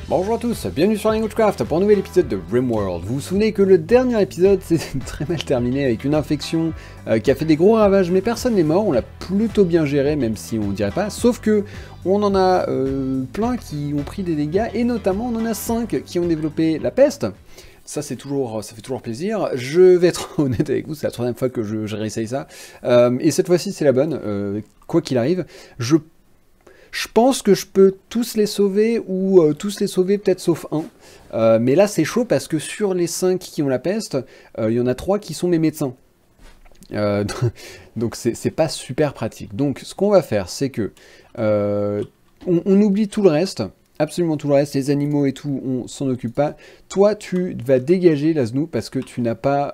Bonjour à tous, bienvenue sur Languagecraft pour un nouvel épisode de RimWorld. Vous vous souvenez que le dernier épisode s'est très mal terminé avec une infection qui a fait des gros ravages, mais personne n'est mort, on l'a plutôt bien géré, même si on dirait pas, sauf que on en a plein qui ont pris des dégâts, et notamment on en a 5 qui ont développé la peste. Ça ça fait toujours plaisir. Je vais être honnête avec vous, c'est la troisième fois que je réessaye ça, et cette fois-ci c'est la bonne, quoi qu'il arrive. Je pense que je peux tous les sauver, ou tous les sauver peut-être sauf un. Mais là c'est chaud parce que sur les 5 qui ont la peste, il y en a 3 qui sont mes médecins. Euh, donc c'est pas super pratique. Donc ce qu'on va faire c'est que on oublie tout le reste, absolument tout le reste, les animaux et tout, on s'en occupe pas. Toi tu vas dégager Laznou parce que tu n'as pas...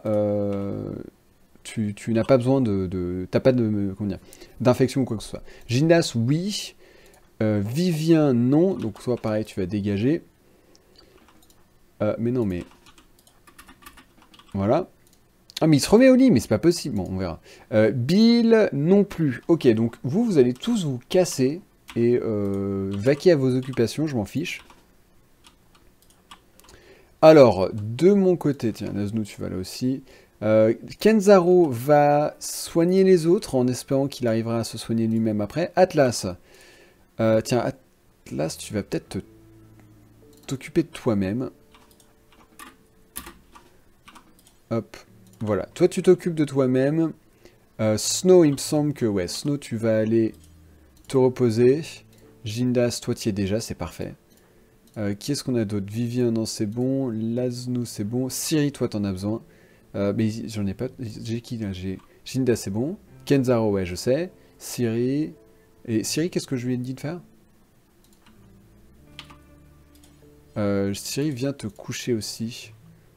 tu n'as pas besoin t'as pas de... comment dire, d'infection ou quoi que ce soit. Gindas, oui. Vivien, non. Donc, soit pareil, tu vas dégager. Mais non, mais... Voilà. Ah, mais il se remet au lit, mais c'est pas possible. Bon, on verra. Bill, non plus. Ok, donc vous allez tous vous casser et vaquer à vos occupations, je m'en fiche. Alors, de mon côté, tiens, Laznou, tu vas là aussi. Kenzaro va soigner les autres en espérant qu'il arrivera à se soigner lui-même après. Atlas. Tiens, Atlas, tu vas peut-être t'occuper de toi-même. Hop, voilà. Toi, tu t'occupes de toi-même. Snow, il me semble que... Ouais, Snow, tu vas aller te reposer. Gindas, toi, tu y es déjà, c'est parfait. Qui est-ce qu'on a d'autre? Vivien, non, c'est bon. Laznou, c'est bon. Siri, toi, t'en as besoin. Mais j'en ai pas... J'ai qui, là? J'ai... Gindas, c'est bon. Kenzaro, ouais, je sais. Siri... Et Siri, qu'est-ce que je lui ai dit de faire? Siri, viens te coucher aussi.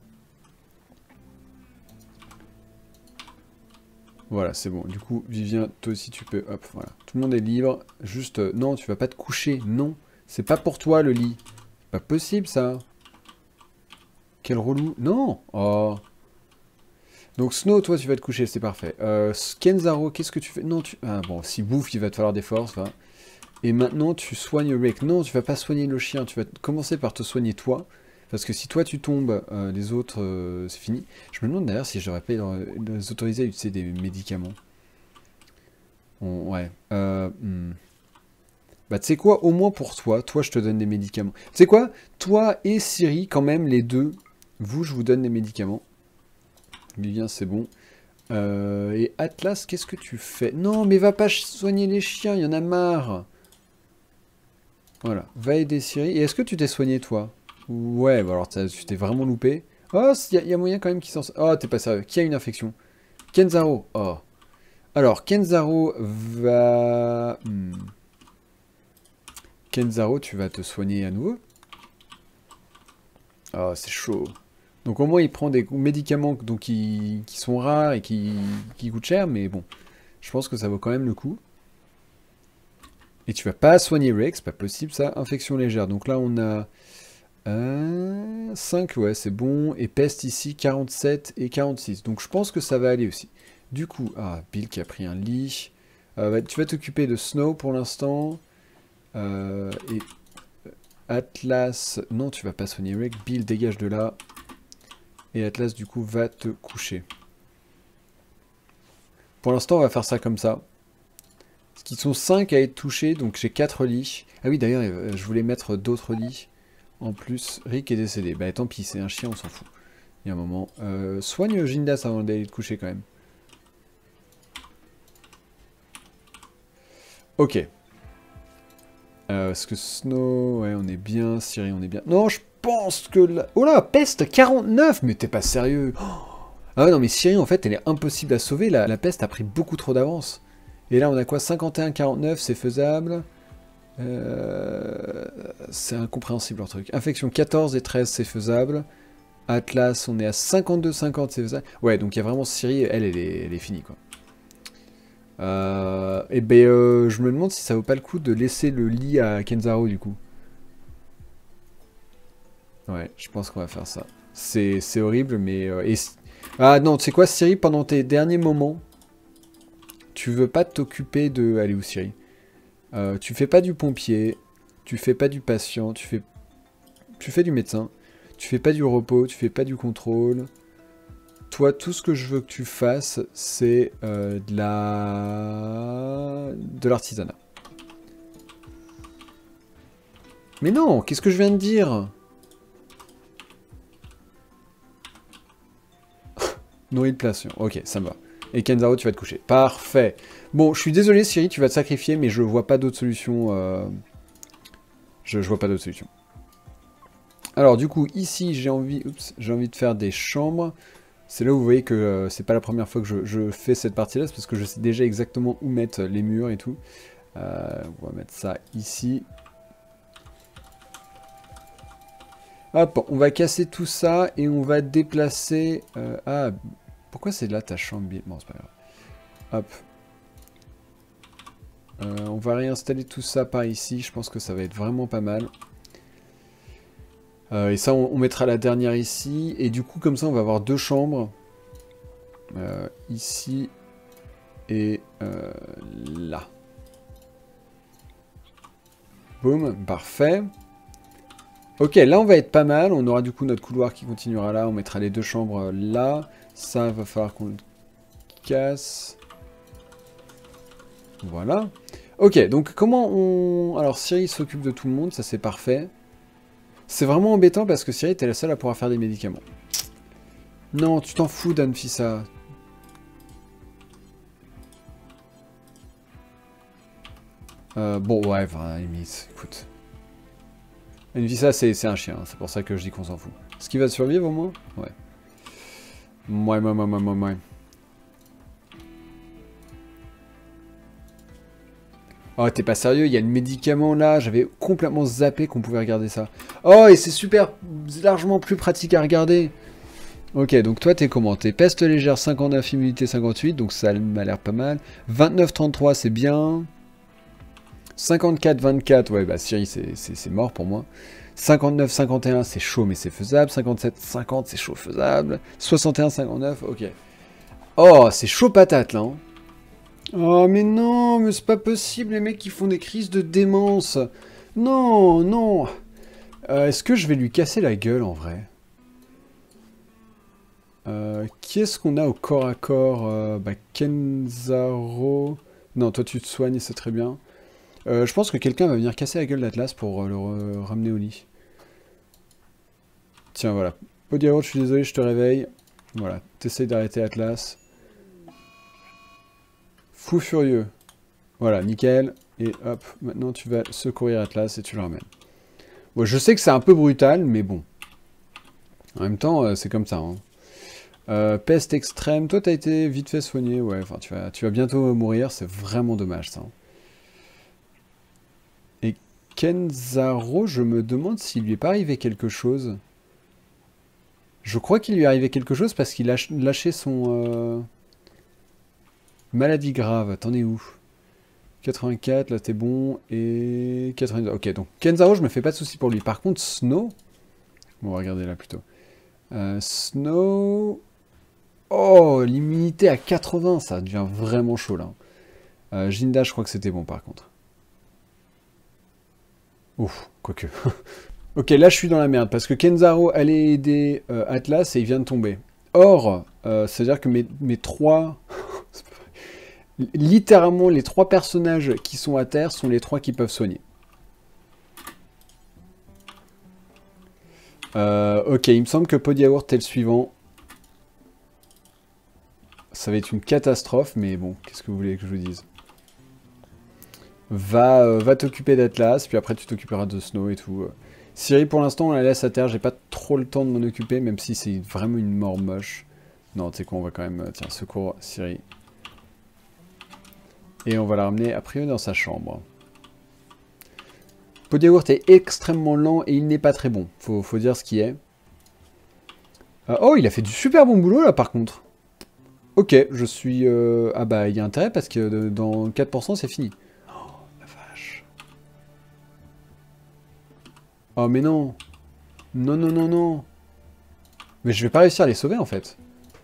Voilà, c'est bon. Du coup, Vivien, toi aussi, tu peux... Hop, voilà. Tout le monde est libre. Juste... non, tu vas pas te coucher. Non. C'est pas pour toi, le lit. C'est pas possible, ça. Quel relou. Non. Oh. Donc, Snow, toi, tu vas te coucher. C'est parfait. Kenzaro, qu'est-ce que tu fais? Non, tu... Ah, bon, si bouffe, il va te falloir des forces, va. Et maintenant, tu soignes Rick. Non, tu vas pas soigner le chien. Tu vas commencer par te soigner toi. Parce que si toi, tu tombes, les autres, c'est fini. Je me demande d'ailleurs si j'aurais pas les autoriser à utiliser des médicaments. Ouais. Bah, tu sais quoi, au moins pour toi, je te donne des médicaments. Tu sais quoi, toi et Siri, quand même, les deux, vous, je vous donne des médicaments. Vivien, c'est bon. Et Atlas, qu'est-ce que tu fais? Non, mais va pas soigner les chiens, il y en a marre. Voilà, va aider Siri. Et est-ce que tu t'es soigné, toi? Ouais, bah alors tu t'es vraiment loupé. Oh, il y a moyen quand même qu'il s'en... Oh, t'es pas sérieux. Qui a une infection? Kenzaro. Oh. Alors, Kenzaro va... Kenzaro, tu vas te soigner à nouveau. Oh, c'est chaud. Donc au moins, il prend des médicaments donc, qui sont rares et qui coûtent cher, mais bon. Je pense que ça vaut quand même le coup. Et tu vas pas soigner Rex, pas possible ça. Infection légère. Donc là, on a... 5, ouais, c'est bon. Et peste ici, 47 et 46. Donc je pense que ça va aller aussi. Du coup, ah, Bill qui a pris un lit. Tu vas t'occuper de Snow pour l'instant. Et Atlas... Non, tu vas pas soigner Rick. Bill, dégage de là. Et Atlas, du coup, va te coucher. Pour l'instant, on va faire ça comme ça. Parce qu'ils sont 5 à être touchés, donc j'ai 4 lits. Ah oui, d'ailleurs, je voulais mettre d'autres lits. En plus, Rick est décédé. Bah tant pis, c'est un chien, on s'en fout. Il y a un moment. Soigne Gindas avant d'aller te coucher quand même. Ok. Est-ce que Snow... Ouais, on est bien. Siri, on est bien. Non, je pense que... Oh là, peste 49. Mais t'es pas sérieux. Ah ouais, non, mais Siri, en fait, elle est impossible à sauver. La peste a pris beaucoup trop d'avance. Et là, on a quoi? 51-49, c'est faisable. C'est incompréhensible leur truc. Infection 14 et 13, c'est faisable. Atlas, on est à 52-50, c'est faisable. Ouais, donc il y a vraiment Siri, elle est finie, quoi. Et ben, je me demande si ça vaut pas le coup de laisser le lit à Kenzaro, du coup. Ouais, je pense qu'on va faire ça. C'est horrible, mais... Ah non, tu sais quoi, Siri, pendant tes derniers moments, tu veux pas t'occuper de... Allez, où, Siri? Tu fais pas du pompier, tu fais pas du patient, tu fais tu fais du médecin. Tu fais pas du repos, tu fais pas du contrôle. Toi, tout ce que je veux que tu fasses, c'est de l'artisanat. Mais non, qu'est-ce que je viens de dire? Nourrir de plation. Ok, ça me va. Et Kenzaro, tu vas te coucher. Parfait. Bon, je suis désolé, Ciri, tu vas te sacrifier, mais je vois pas d'autre solution. Je vois pas d'autre solution. Alors, du coup, ici, j'ai envie de faire des chambres. C'est là où vous voyez que c'est pas la première fois que je fais cette partie-là, c'est parce que je sais déjà exactement où mettre les murs et tout. On va mettre ça ici. Hop, on va casser tout ça et on va déplacer... ah, pourquoi c'est là ta chambre? Bon, c'est pas grave. Hop. On va réinstaller tout ça par ici. Je pense que ça va être vraiment pas mal. Et ça, on mettra la dernière ici. Et du coup, comme ça, on va avoir 2 chambres. Ici et là. Boum, parfait. Ok, là, on va être pas mal. On aura du coup notre couloir qui continuera là. On mettra les 2 chambres là. Ça, va falloir qu'on le casse. Voilà. Ok, donc comment on... Alors, Ciri s'occupe de tout le monde, ça c'est parfait. C'est vraiment embêtant parce que Ciri, t'es la seule à pouvoir faire des médicaments. Non, tu t'en fous d'Anfissa. Bon, ouais, enfin, à la limite, écoute. Anfissa, c'est un chien, c'est pour ça que je dis qu'on s'en fout. Est-ce qu'il va survivre au moins? Ouais. Ouais. Oh, t'es pas sérieux, il y a le médicament là, j'avais complètement zappé qu'on pouvait regarder ça. Oh, et c'est super, largement plus pratique à regarder. Ok, donc toi t'es comment? T'es peste légère 59, immunité 58, donc ça m'a l'air pas mal. 29-33, c'est bien. 54-24, ouais, bah Ciri, c'est mort pour moi. 59-51, c'est chaud, mais c'est faisable. 57-50, c'est chaud, faisable. 61-59, ok. Oh, c'est chaud patate là, hein. Oh mais non, mais c'est pas possible, les mecs qui font des crises de démence. Non, non. Est-ce que je vais lui casser la gueule en vrai? Qui est-ce qu'on a au corps à corps? Bah Kenzaro. Non, toi tu te soignes, c'est très bien. Je pense que quelqu'un va venir casser la gueule d'Atlas pour le ramener au lit. Tiens, voilà. Podiarour, je suis désolé, je te réveille. Voilà, t'essayes d'arrêter Atlas. Fou furieux. Voilà, nickel. Et hop, maintenant tu vas secourir Atlas et tu le ramènes. Bon, je sais que c'est un peu brutal, mais bon. En même temps, c'est comme ça. Hein. Peste extrême. Toi, t'as été vite fait soigné. Ouais, enfin, tu vas bientôt mourir. C'est vraiment dommage, ça. Et Kenzaro, je me demande s'il lui est pas arrivé quelque chose. Je crois qu'il lui est arrivé quelque chose parce qu'il a lâché son... Maladie grave. T'en es où? 84, là t'es bon. Et 82. Ok, donc Kenzaro, je me fais pas de soucis pour lui. Par contre, Snow... Bon, on va regarder là plutôt. Snow... Oh, l'immunité à 80, ça devient vraiment chaud là. Jinda, je crois que c'était bon par contre. Ouf, quoique. Ok, là je suis dans la merde parce que Kenzaro allait aider Atlas et il vient de tomber. Or, c'est-à-dire que mes 3... Littéralement, les 3 personnages qui sont à terre sont les 3 qui peuvent soigner. Ok, il me semble que Podiaour est le suivant. Ça va être une catastrophe, mais bon, qu'est-ce que vous voulez que je vous dise? Va t'occuper d'Atlas, puis après tu t'occuperas de Snow et tout. Ciri, pour l'instant, on la laisse à terre. J'ai pas trop le temps de m'en occuper, même si c'est vraiment une mort moche. Non, tu sais quoi, on va quand même... tiens, secours Ciri. Et on va la ramener, a priori, dans sa chambre. Podiaour est extrêmement lent et il n'est pas très bon. Faut dire ce qui est. Oh, il a fait du super bon boulot, là, par contre. Ok, je suis... Ah bah, il y a intérêt, parce que dans 4%, c'est fini. Oh, la vache. Oh, mais non. Non, non, non, non. Mais je vais pas réussir à les sauver, en fait.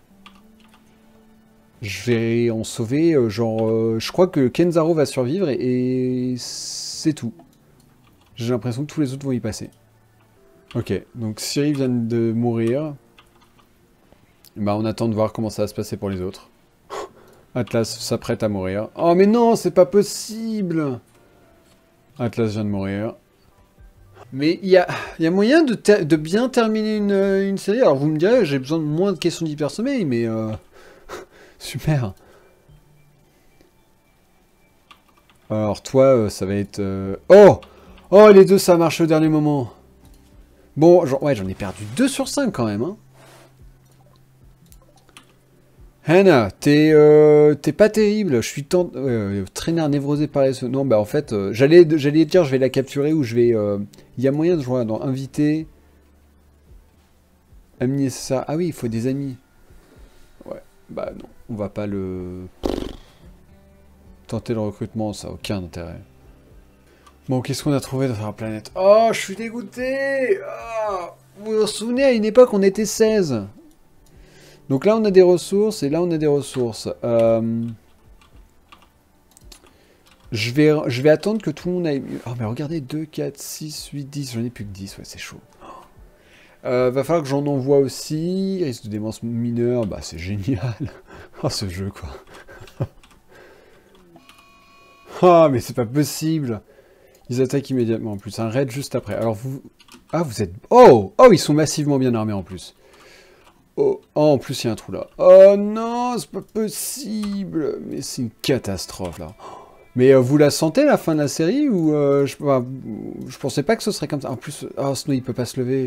Je vais en sauver, je crois que Kenzaro va survivre et c'est tout. J'ai l'impression que tous les autres vont y passer. Ok, donc Cyril vient de mourir. Bah on attend de voir comment ça va se passer pour les autres. Atlas s'apprête à mourir. Oh mais non, c'est pas possible. Atlas vient de mourir. Mais il y a moyen de bien terminer une série. Alors vous me direz, j'ai besoin de moins de questions d'hypersommeil, mais super. Alors toi, ça va être... Oh! Oh, les deux, ça a marché au dernier moment. Bon, ouais, j'en ai perdu 2 sur 5 quand même, hein. Hannah, t'es pas terrible. Je suis traîneur névrosé par les... Non, bah en fait, j'allais dire je vais la capturer ou je vais... Il y a moyen de jouer dans inviter... Amis nécessaires. Ah oui, il faut des amis. Ouais, bah non, on va pas le... Tenter le recrutement, ça n'a aucun intérêt. Bon, qu'est-ce qu'on a trouvé dans la planète? Oh, je suis dégoûté. Ah, vous vous souvenez, à une époque, on était 16. Donc là, on a des ressources, et là, on a des ressources. Je vais attendre que tout le monde aille... Oh, mais regardez, 2, 4, 6, 8, 10. J'en ai plus que 10, ouais, c'est chaud. Va falloir que j'en envoie aussi. Risque de démence mineure, bah c'est génial. Oh, ce jeu, quoi. Oh, mais c'est pas possible. Ils attaquent immédiatement en plus. Un raid juste après. Alors vous... Ah, vous êtes... Oh! Oh, ils sont massivement bien armés en plus. Oh, en plus, il y a un trou là. Oh non, c'est pas possible. Mais c'est une catastrophe là. Mais vous la sentez la fin de la série ou je pensais pas que ce serait comme ça. En plus, oh, Snow il peut pas se lever.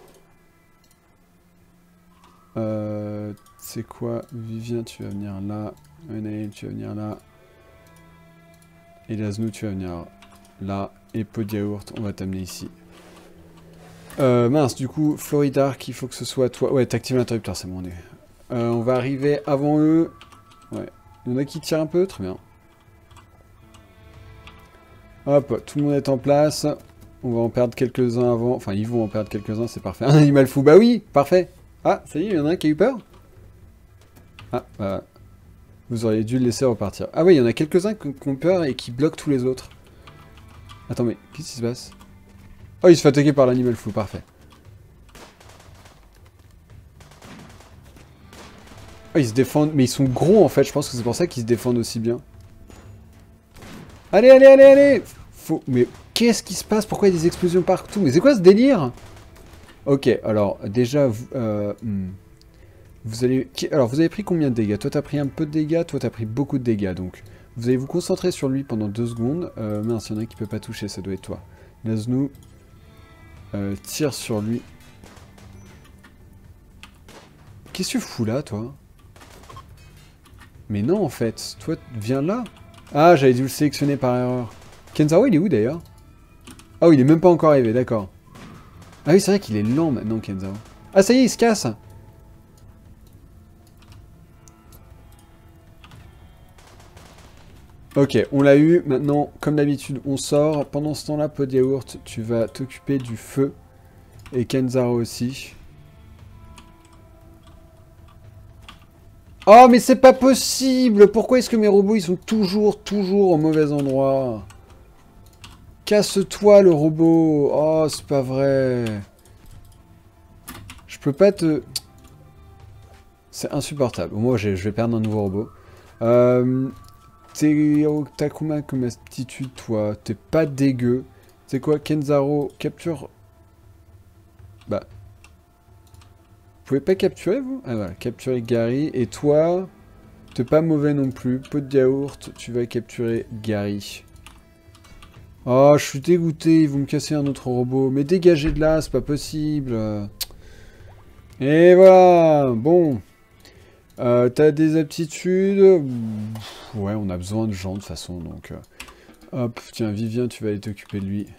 C'est quoi? Vivien, tu vas venir là. Anaël, tu vas venir là. Et Laznou, tu vas venir là. Et Pot de Yaourt, on va t'amener ici. Mince, du coup, Floridark, il faut que ce soit toi. Ouais, t'actives l'interrupteur, c'est bon, on va arriver avant eux. Ouais. Il y en a qui tirent un peu, très bien. Hop, tout le monde est en place. On va en perdre quelques-uns avant. Enfin, ils vont en perdre quelques-uns, c'est parfait. Un animal fou, bah oui, parfait. Ah, ça y est, il y en a un qui a eu peur. Ah, bah... Vous auriez dû le laisser repartir. Ah oui, il y en a quelques-uns qui ont peur et qui bloquent tous les autres. Attends, mais qu'est-ce qui se passe? Oh, il se fait attaquer par l'animal fou, parfait. Oh, ils se défendent, mais ils sont gros en fait, je pense que c'est pour ça qu'ils se défendent aussi bien. Allez, allez, allez, allez! Mais qu'est-ce qui se passe? Pourquoi il y a des explosions partout? Mais c'est quoi ce délire? Ok, alors déjà, vous allez... Alors, vous avez pris combien de dégâts? Toi, t'as pris un peu de dégâts, toi, t'as pris beaucoup de dégâts, donc... Vous allez vous concentrer sur lui pendant 2 secondes. Mince, il y en a un qui peut pas toucher, ça doit être toi. Laznou, tire sur lui. Qu'est-ce que tu fous là, toi? Mais non, en fait. Toi, viens là. Ah, j'avais dû le sélectionner par erreur. Kenzaro, il est où, d'ailleurs? Ah oui, il est même pas encore arrivé, d'accord. Ah oui, c'est vrai qu'il est lent, maintenant, Kenzaro. Ah, ça y est, il se casse. Ok, on l'a eu. Maintenant, comme d'habitude, on sort. Pendant ce temps-là, Pot de Yaourt, tu vas t'occuper du feu. Et Kenzaro aussi. Oh, mais c'est pas possible! Pourquoi est-ce que mes robots, ils sont toujours au mauvais endroit? Casse-toi, le robot! Oh, c'est pas vrai. Je peux pas te... C'est insupportable. Moi, je vais perdre un nouveau robot. T'as combien comme aptitude, toi? T'es pas dégueu. C'est quoi, Kenzaro? Capture... Bah... Vous pouvez pas capturer, vous? Ah voilà, capturer Gary. Et toi, t'es pas mauvais non plus. Pot de yaourt, tu vas capturer Gary. Oh, je suis dégoûté, ils vont me casser un autre robot. Mais dégagez de là, c'est pas possible. Et voilà, bon. T'as des aptitudes? Ouais, on a besoin de gens de toute façon, donc... Hop, tiens, Vivien, tu vas aller t'occuper de lui.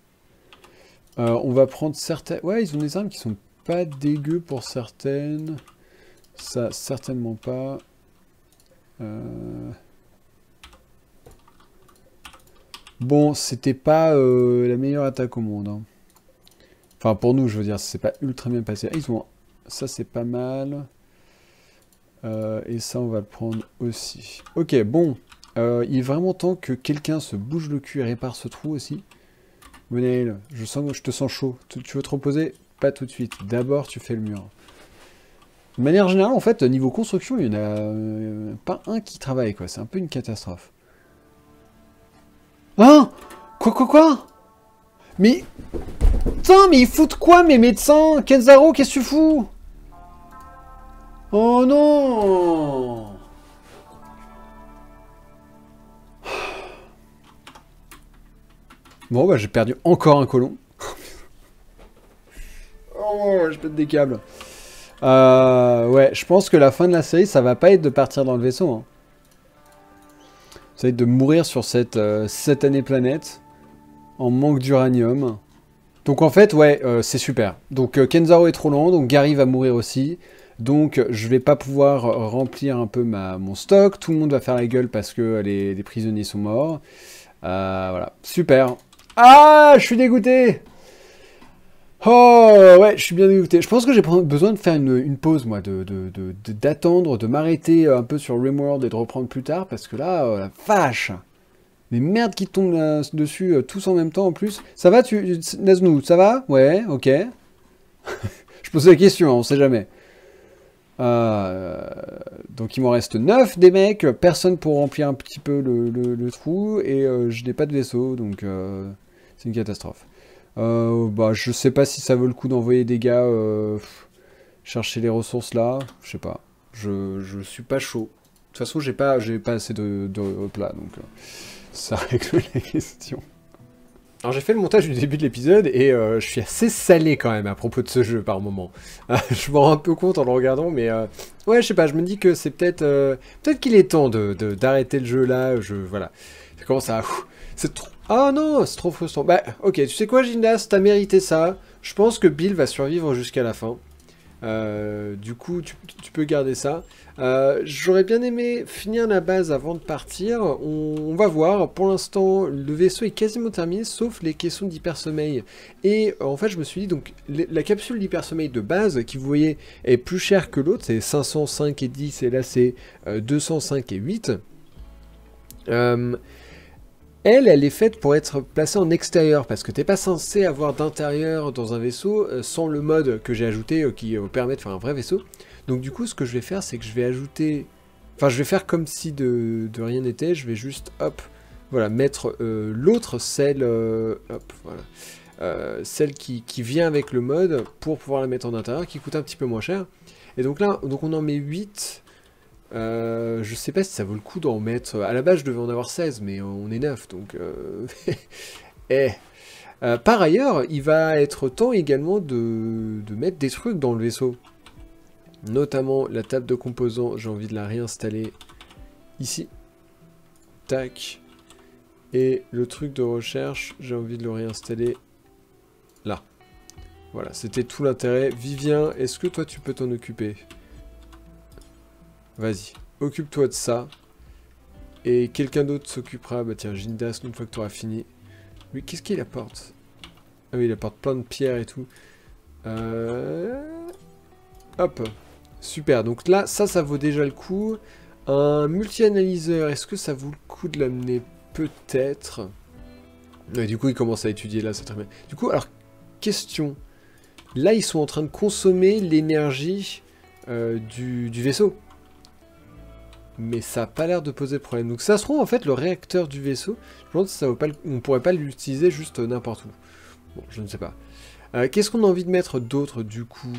On va prendre certaines... Ouais, ils ont des armes qui sont pas dégueu pour certaines. Ça, certainement pas. Bon, c'était pas la meilleure attaque au monde. Hein. Enfin, pour nous, je veux dire, c'est pas ultra bien passé. Ah, ils ont... Ça, c'est pas mal. Et ça, on va le prendre aussi. Ok, bon. Il est vraiment temps que quelqu'un se bouge le cul et répare ce trou aussi. Gwenaël, je te sens chaud. Tu veux te reposer? Pas tout de suite. D'abord, tu fais le mur. De manière générale, en fait, niveau construction, il n'y en a pas un qui travaille, quoi. C'est un peu une catastrophe. Hein? Quoi? Mais... Putain, mais ils foutent quoi, mes médecins? Kenzaro, qu'est-ce que tu fous? Oh non! Bon, bah, j'ai perdu encore un colon. Oh, je pète des câbles. Ouais, je pense que la fin de la série, ça va pas être de partir dans le vaisseau. Hein. Ça va être de mourir sur cette satanée planète en manque d'uranium. Donc en fait, ouais, c'est super. Donc Kenzaro est trop lent, donc Gary va mourir aussi. Donc je vais pas pouvoir remplir un peu mon stock. Tout le monde va faire la gueule parce que les prisonniers sont morts. Voilà, super. Ah, je suis dégoûté. Oh, ouais, je suis bien dégoûté. Je pense que j'ai besoin de faire une pause, moi, d'attendre, de m'arrêter un peu sur Rimworld et de reprendre plus tard, parce que là, la vache! Les merdes qui tombent dessus, tous en même temps, en plus. Ça va, Naznou, ça va? Ouais, ok. Je pose la question, hein, on sait jamais. Donc il m'en reste 9 des mecs, personne pour remplir un petit peu le trou, et je n'ai pas de vaisseau, donc c'est une catastrophe. Bah, je sais pas si ça vaut le coup d'envoyer des gars chercher les ressources là, je sais pas. Je suis pas chaud. De toute façon, j'ai pas assez de plats, donc ça règle la question. Alors j'ai fait le montage du début de l'épisode et je suis assez salé quand même à propos de ce jeu par moment. Je m'en rends un peu compte en le regardant, mais ouais, je sais pas, je me dis que c'est peut-être qu'il est temps d'arrêter le jeu là. Voilà, ça commence à... C'est trop... Ah non, c'est trop frustrant. Bah, ok, tu sais quoi, Gindas, t'as mérité ça. Je pense que Bill va survivre jusqu'à la fin. Du coup, tu peux garder ça. J'aurais bien aimé finir la base avant de partir. On va voir. Pour l'instant, le vaisseau est quasiment terminé, sauf les caissons d'hypersommeil. Et en fait, je me suis dit, donc, la capsule d'hypersommeil de base, qui vous voyez, est plus chère que l'autre. C'est 505 et 10, et là, c'est 205 et 8. Elle est faite pour être placée en extérieur, parce que t'es pas censé avoir d'intérieur dans un vaisseau sans le mode que j'ai ajouté qui permet de faire un vrai vaisseau. Donc du coup, ce que je vais faire, c'est que je vais ajouter... Enfin, je vais faire comme si de rien n'était, je vais juste, hop, voilà, mettre l'autre, celle... hop, voilà. Celle qui vient avec le mode, pour pouvoir la mettre en intérieur, qui coûte un petit peu moins cher. Et donc là, on en met 8... je sais pas si ça vaut le coup d'en mettre... À la base, je devais en avoir 16, mais on est 9, donc... par ailleurs, il va être temps également de mettre des trucs dans le vaisseau. Notamment la table de composants, j'ai envie de la réinstaller ici. Tac. Et le truc de recherche, j'ai envie de le réinstaller là. Voilà, c'était tout l'intérêt. Vivien, est-ce que toi tu peux t'en occuper ? Vas-y, occupe-toi de ça. Et quelqu'un d'autre s'occupera. Bah tiens, Gindas, une fois que tu auras fini. Mais qu'est-ce qu'il apporte? Ah oui, il apporte plein de pierres et tout. Hop. Super, donc là, ça vaut déjà le coup. Un multi-analyseur, est-ce que ça vaut le coup de l'amener? Peut-être. Ouais, du coup, il commence à étudier là, c'est très bien. Du coup, alors, question. Là, ils sont en train de consommer l'énergie du vaisseau. Mais ça n'a pas l'air de poser de problème. Donc ça se trouve, en fait, le réacteur du vaisseau, je pense que ça vaut pas on pourrait pas l'utiliser juste n'importe où. Bon, je ne sais pas. Qu'est-ce qu'on a envie de mettre d'autre, du coup?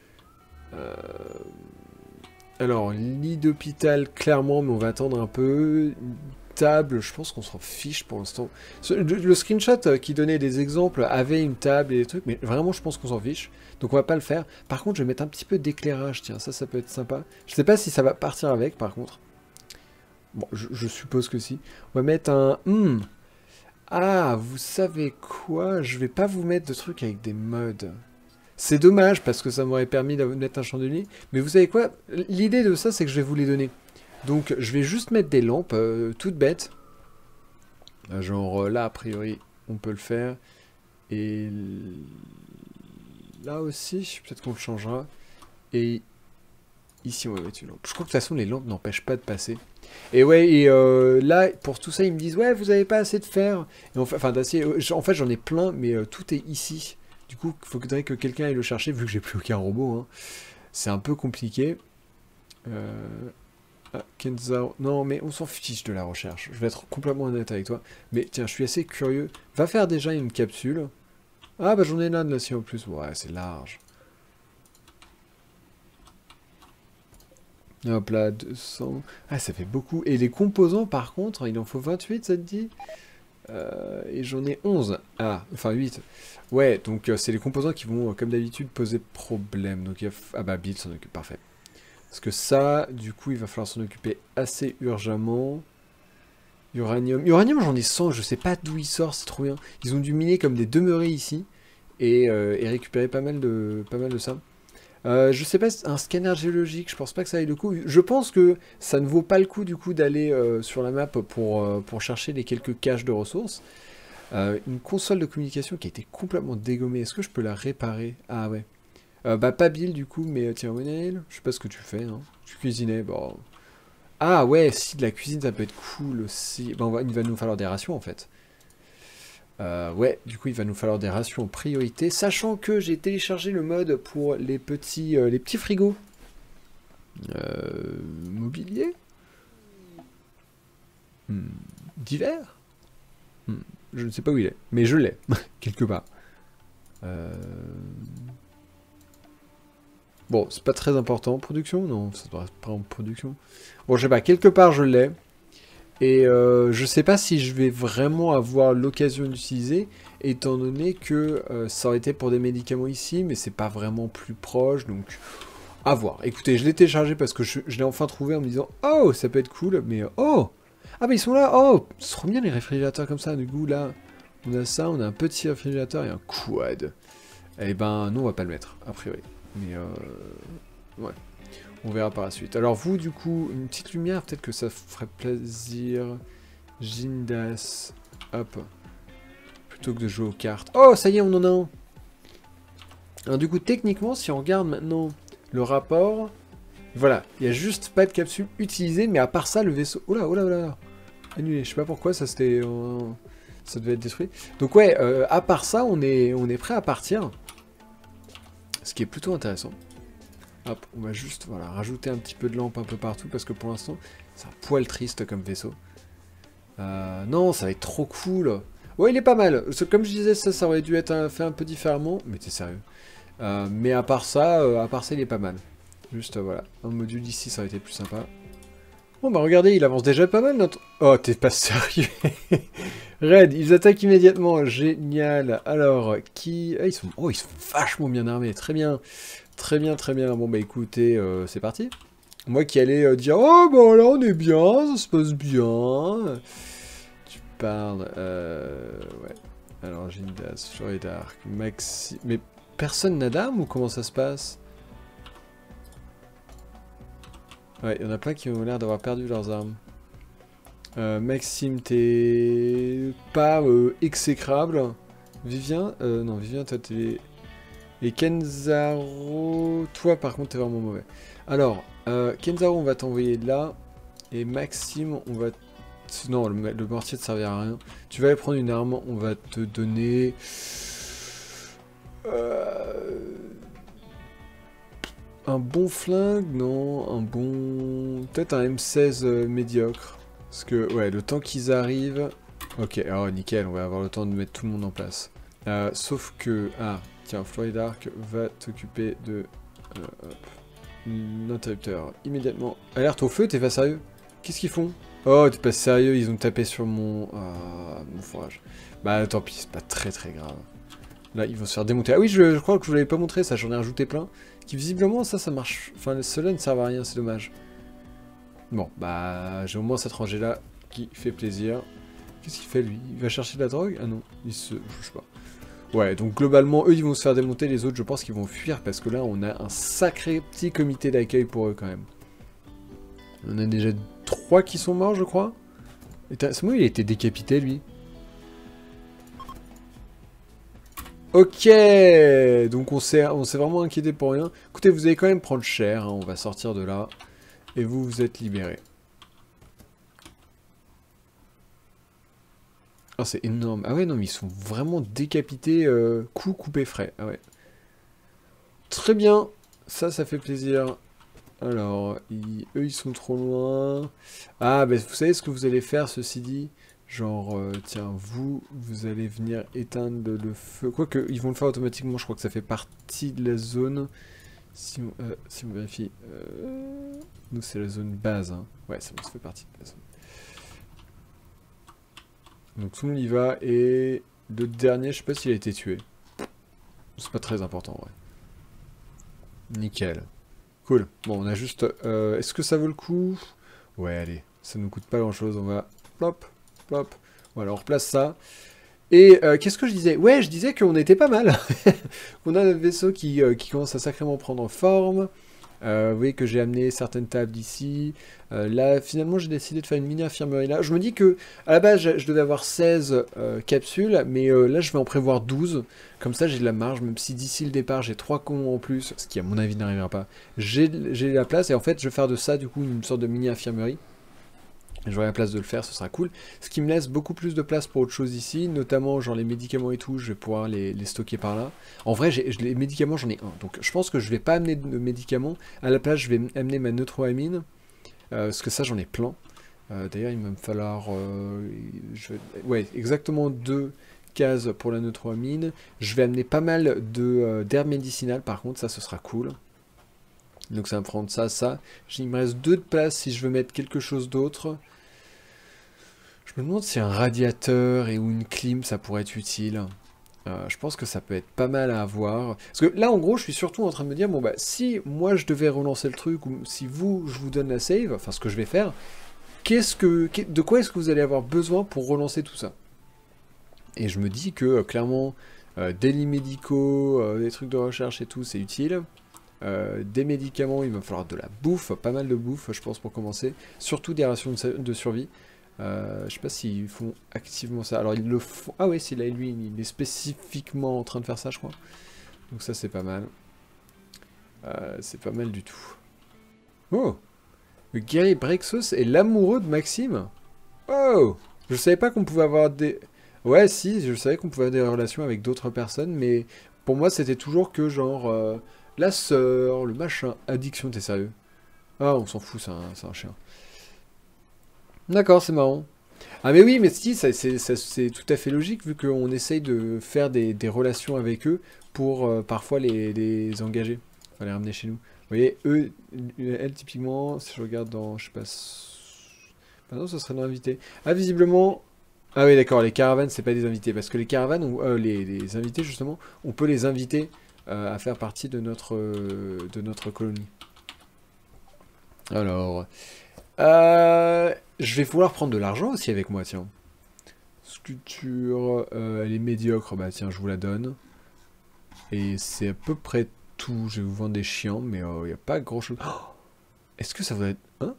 Alors, lit d'hôpital, clairement, mais on va attendre un peu. Une table, je pense qu'on s'en fiche pour l'instant. Le screenshot qui donnait des exemples avait une table et des trucs, mais vraiment, je pense qu'on s'en fiche. Donc on va pas le faire. Par contre, je vais mettre un petit peu d'éclairage, tiens, ça peut être sympa. Je sais pas si ça va partir avec, par contre. Bon, je suppose que si. On va mettre un... Ah, vous savez quoi? Je vais pas vous mettre de trucs avec des modes. C'est dommage, parce que ça m'aurait permis de mettre un chandelier. Mais vous savez quoi? L'idée de ça, c'est que je vais vous les donner. Donc, je vais juste mettre des lampes, toutes bêtes. Genre, là, a priori, on peut le faire. Et... là aussi, peut-être qu'on le changera. Et Ici, on va mettre une lampe. Je crois que de toute façon, les lampes n'empêchent pas de passer. Et ouais, et là, pour tout ça, ils me disent, ouais, vous avez pas assez de fer. Et enfin, d'acier. En fait, j'en ai plein, mais tout est ici. Du coup, il faudrait que quelqu'un aille le chercher, vu que j'ai plus aucun robot. Hein. C'est un peu compliqué. Ah, Kenzao. Non, mais on s'en fiche de la recherche. Je vais être complètement honnête avec toi. Mais tiens, je suis assez curieux. Va faire déjà une capsule. Ah, bah j'en ai là de l'acier en plus. Ouais, c'est large. Hop là, 200. Ah, ça fait beaucoup. Et les composants, par contre, il en faut 28, ça te dit? Et j'en ai 11. Ah, enfin 8. Ouais, donc c'est les composants qui vont, comme d'habitude, poser problème. Donc, ah bah, Bill s'en occupe, parfait. Parce que ça, du coup, il va falloir s'en occuper assez urgemment. Uranium. Uranium, j'en ai 100, je sais pas d'où il sort, c'est trop bien. Ils ont dû miner comme des demeurés ici. Et récupérer pas mal de ça. Je sais pas, un scanner géologique, je pense pas que ça aille le coup. Je pense que ça ne vaut pas le coup du coup d'aller sur la map pour chercher les quelques caches de ressources. Une console de communication qui a été complètement dégommée, est-ce que je peux la réparer? Ah ouais. Bah pas Bill du coup, mais tiens, Wenel, je sais pas ce que tu fais, hein. Tu cuisinais, bon... Ah ouais, si, de la cuisine ça peut être cool aussi. Bah, il va nous falloir des rations en fait. Ouais, du coup, il va nous falloir des rations en priorité, sachant que j'ai téléchargé le mode pour les petits frigos. Mobilier D'hiver Je ne sais pas où il est, mais je l'ai, quelque part. Bon, c'est pas très important. Production? Non, ça doit être pas en production. Bon, je sais pas, quelque part je l'ai. Et je sais pas si je vais vraiment avoir l'occasion d'utiliser, étant donné que ça aurait été pour des médicaments ici, mais c'est pas vraiment plus proche, donc à voir. Écoutez, je l'ai téléchargé parce que je l'ai enfin trouvé en me disant « Oh, ça peut être cool, mais oh! Ah, mais ils sont là! Oh! C'est trop bien les réfrigérateurs comme ça, du coup, là, on a ça, on a un petit réfrigérateur et un quad. Eh ben, non, on va pas le mettre, a priori. Mais ouais. On verra par la suite. Alors vous, du coup, une petite lumière, peut-être que ça ferait plaisir. Jindas. Hop. Plutôt que de jouer aux cartes. Oh, ça y est, on en a un. Alors du coup, techniquement, si on regarde maintenant le rapport, voilà, il n'y a juste pas de capsule utilisée, mais à part ça, le vaisseau... Oh là, oh là, oh là. Annulé, je sais pas pourquoi, ça c'était... ça devait être détruit. Donc ouais, à part ça, on est prêt à partir. Ce qui est plutôt intéressant. Hop, on va juste voilà, rajouter un petit peu de lampe un peu partout parce que pour l'instant, c'est un poil triste comme vaisseau. Non, ça va être trop cool. Ouais, il est pas mal. Comme je disais, ça aurait dû être fait un peu différemment. Mais t'es sérieux. Mais à part ça, il est pas mal. Juste, voilà. Un module ici, ça aurait été plus sympa. Bon, bah regardez, il avance déjà pas mal notre... Oh, t'es pas sérieux. Red, ils attaquent immédiatement. Génial. Alors, qui... Ah, ils sont vachement bien armés. Très bien. Très bien, très bien. Bon, bah écoutez, c'est parti. Moi qui allais dire, oh, bah là, on est bien, ça se passe bien. Tu parles, ouais. Alors, Jindas, Floredark, Maxi... Mais personne n'a d'armes ou comment ça se passe? Ouais, il y en a plein qui ont l'air d'avoir perdu leurs armes. Maxime, t'es pas exécrable. Vivien, non, Vivien, toi t'es... Et Kenzaro, toi par contre t'es vraiment mauvais. Alors, Kenzaro, on va t'envoyer là. Et Maxime, on va... Non, le mortier ne servira à rien. Tu vas aller prendre une arme, on va te donner... Un bon flingue, non, un bon... Peut-être un M16 médiocre. Parce que, ouais, le temps qu'ils arrivent... Ok, alors nickel, on va avoir le temps de mettre tout le monde en place. Sauf que... Ah, tiens, Floridark va t'occuper de... L'interrupteur. Immédiatement. Alerte au feu, t'es pas sérieux? Qu'est-ce qu'ils font? Oh, t'es pas sérieux, ils ont tapé sur mon... Ah, mon fourrage. Bah, tant pis, c'est pas très très grave. Là, ils vont se faire démonter. Ah oui, je crois que je vous l'avais pas montré, ça, j'en ai rajouté plein. Qui, visiblement, ça marche. Enfin, ceux-là ne servent à rien, c'est dommage. Bon, bah, j'ai au moins cette rangée-là qui fait plaisir. Qu'est-ce qu'il fait, lui? Il va chercher de la drogue? Ah non, il se... Je sais pas. Ouais, donc globalement, eux, ils vont se faire démonter. Les autres, je pense qu'ils vont fuir parce que là, on a un sacré petit comité d'accueil pour eux, quand même. On a déjà 3 qui sont morts, je crois. C'est moi, il a été décapité, lui. Ok, donc on s'est vraiment inquiété pour rien. Écoutez, vous allez quand même prendre cher, hein, on va sortir de là. Et vous, vous êtes libérés. Ah, c'est énorme. Ah ouais, non, mais ils sont vraiment décapités, coup coupé frais. Ah ouais. Très bien, ça fait plaisir. Alors, eux, ils sont trop loin. Ah, bah, vous savez ce que vous allez faire, ceci dit? Genre, tiens, vous allez venir éteindre le feu. Quoique, ils vont le faire automatiquement, je crois que ça fait partie de la zone. Si on vérifie... nous, c'est la zone base, hein. Ouais, ça fait partie de la zone. Donc, tout le monde y va, et le dernier, je sais pas s'il a été tué. C'est pas très important, ouais. Nickel. Cool. Bon, on a juste... est-ce que ça vaut le coup? Ouais, allez. Ça nous coûte pas grand-chose. On va... Plop, plop. Voilà, on replace ça. Et qu'est-ce que je disais? Ouais, je disais qu'on était pas mal. On a notre vaisseau qui commence à sacrément prendre forme. Vous voyez que j'ai amené certaines tables d'ici. Là, finalement, j'ai décidé de faire une mini-infirmerie là. Je me dis que, à la base, je devais avoir 16 capsules, mais là, je vais en prévoir 12. Comme ça, j'ai de la marge, même si d'ici le départ, j'ai 3 cons en plus, ce qui, à mon avis, n'arrivera pas. J'ai la place, et en fait, je vais faire de ça, du coup, une sorte de mini-infirmerie. J'aurai la place de le faire, ce sera cool. Ce qui me laisse beaucoup plus de place pour autre chose ici, notamment genre les médicaments et tout, je vais pouvoir les stocker par là. En vrai, les médicaments, j'en ai un. Donc je pense que je vais pas amener de médicaments. À la place, je vais amener ma neutroamine. Parce que ça, j'en ai plein. D'ailleurs, il va me falloir... ouais, exactement 2 cases pour la neutroamine. Je vais amener pas mal d'herbes médicinales, par contre, ça, ce sera cool. Donc ça va me prendre ça, ça. Il me reste 2 de place si je veux mettre quelque chose d'autre. Je me demande si un radiateur ou une clim, ça pourrait être utile. Je pense que ça peut être pas mal à avoir. Parce que là, en gros, je suis surtout en train de me dire, bon bah, si moi je devais relancer le truc, ou si je vous donne la save, enfin ce que je vais faire, de quoi est-ce que vous allez avoir besoin pour relancer tout ça? Et je me dis que, clairement, des lits médicaux, des trucs de recherche et tout, c'est utile. Des médicaments, il va falloir de la bouffe, pas mal de bouffe, je pense, pour commencer. Surtout des rations de survie. Je sais pas s'ils font activement ça. Alors ils le font... Ah oui, c'est là, lui, il est spécifiquement en train de faire ça, je crois. Donc ça, c'est pas mal. C'est pas mal du tout. Oh! Le guerrier Brexos est l'amoureux de Maxime? Oh! Je savais pas qu'on pouvait avoir des... Ouais, si, je savais qu'on pouvait avoir des relations avec d'autres personnes, mais pour moi, c'était toujours que genre... la sœur, le machin... Addiction, t'es sérieux? Ah, on s'en fout, c'est un chien. D'accord, c'est marrant. Ah mais oui, mais si, c'est tout à fait logique vu qu'on essaye de faire des relations avec eux pour parfois les engager, enfin les ramener chez nous. Vous voyez, eux, elle typiquement, si je regarde dans, je sais pas, ah non, ce serait dans l'invité. Ah visiblement, ah oui d'accord, les caravanes c'est pas des invités parce que les caravanes, les invités justement, on peut les inviter à faire partie de notre colonie. Alors, je vais vouloir prendre de l'argent aussi avec moi, tiens. Sculpture, elle est médiocre, bah tiens, je vous la donne. Et c'est à peu près tout. Je vais vous vendre des chiens, mais il n'y a pas grand chose. Oh, est-ce que ça va être... Hein?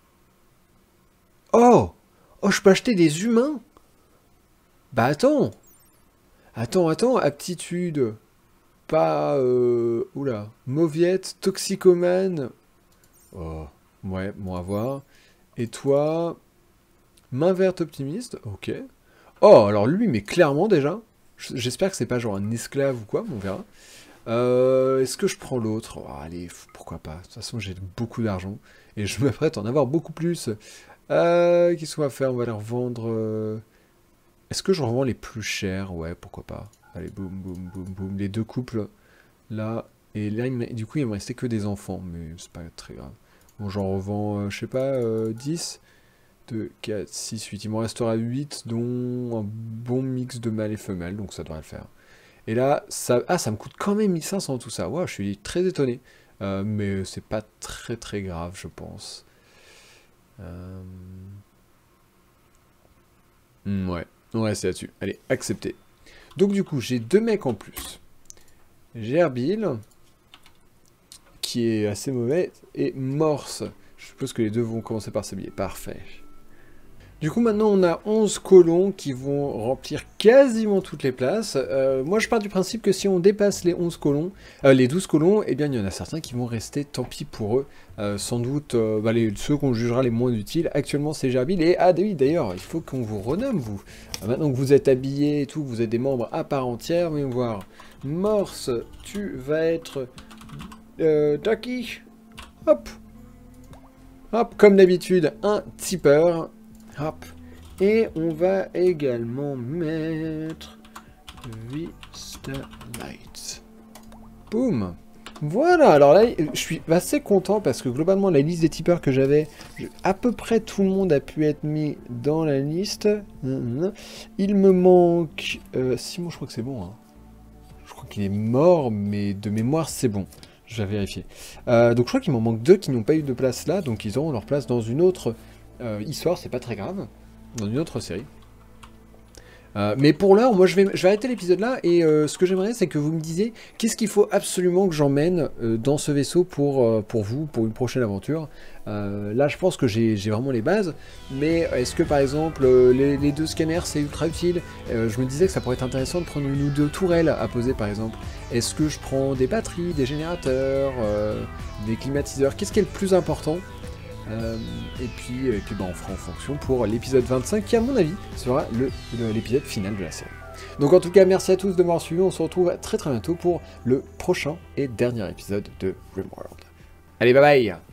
Oh! Oh, je peux acheter des humains? Bah attends! Attends, aptitude. Pas... Oula. Mauviette, toxicomane. Oh, ouais, bon à voir. Et toi... Main verte optimiste, ok. Oh, alors lui, mais clairement déjà. J'espère que c'est pas genre un esclave ou quoi, mais on verra. Est-ce que je prends l'autre? Oh, allez, pourquoi pas. De toute façon, j'ai beaucoup d'argent. Et je m'apprête à en avoir beaucoup plus. Qu'est-ce qu'on va faire? On va les revendre... Est-ce que je revends les plus chers? Ouais, pourquoi pas. Allez, boum, boum, boum, boum. Les 2 couples, là. Et là, du coup, il me restait que des enfants. Mais c'est pas très grave. Bon, j'en revends, je sais pas, 10. 2, 4, 6, 8. Il m'en restera 8, dont un bon mix de mâles et femelles, donc ça devrait le faire. Et là, ça me coûte quand même 1500 tout ça. Wow, je suis très étonné. Mais c'est pas très très grave, je pense. Ouais, on reste là-dessus. Allez, accepté. Donc du coup, j'ai 2 mecs en plus. J'ai Herbile, qui est assez mauvais, et Morse. Je suppose que les deux vont commencer par s'habiller. Parfait. Du coup, maintenant, on a 11 colons qui vont remplir quasiment toutes les places. Moi, je pars du principe que si on dépasse les 11 colons, les 12 colons, eh bien, il y en a certains qui vont rester, tant pis pour eux. Sans doute, ceux qu'on jugera les moins utiles. Actuellement, c'est Gerbil. Et, ah oui, d'ailleurs, il faut qu'on vous renomme, vous. Maintenant que vous êtes habillés et tout, vous êtes des membres à part entière. Voyons voir. Morse, tu vas être... Ducky. Hop. Hop, comme d'habitude, un tipeur. Hop. Et on va également mettre Vista Lights. Boum. Voilà, alors là, je suis assez content parce que globalement, la liste des tipeurs que j'avais, à peu près tout le monde a pu être mis dans la liste. Il me manque... Simon, je crois que c'est bon. Hein. Je crois qu'il est mort, mais de mémoire, c'est bon. Je vais vérifier. Donc je crois qu'il m'en manque 2 qui n'ont pas eu de place là, donc ils auront leur place dans une autre... histoire, c'est pas très grave, dans une autre série. Mais pour l'heure, moi je vais arrêter l'épisode là, et ce que j'aimerais c'est que vous me disiez qu'est-ce qu'il faut absolument que j'emmène dans ce vaisseau pour vous, pour une prochaine aventure. Là je pense que j'ai vraiment les bases, mais est-ce que par exemple les 2 scanners c'est ultra utile? Je me disais que ça pourrait être intéressant de prendre 1 ou 2 tourelles à poser par exemple. Est-ce que je prends des batteries, des générateurs, des climatiseurs? Qu'est-ce qui est le plus important? Et puis on fera en fonction pour l'épisode 25 qui à mon avis sera l'épisode final de la série. Donc en tout cas merci à tous de m'avoir suivi, on se retrouve très bientôt pour le prochain et dernier épisode de RimWorld. Allez bye bye.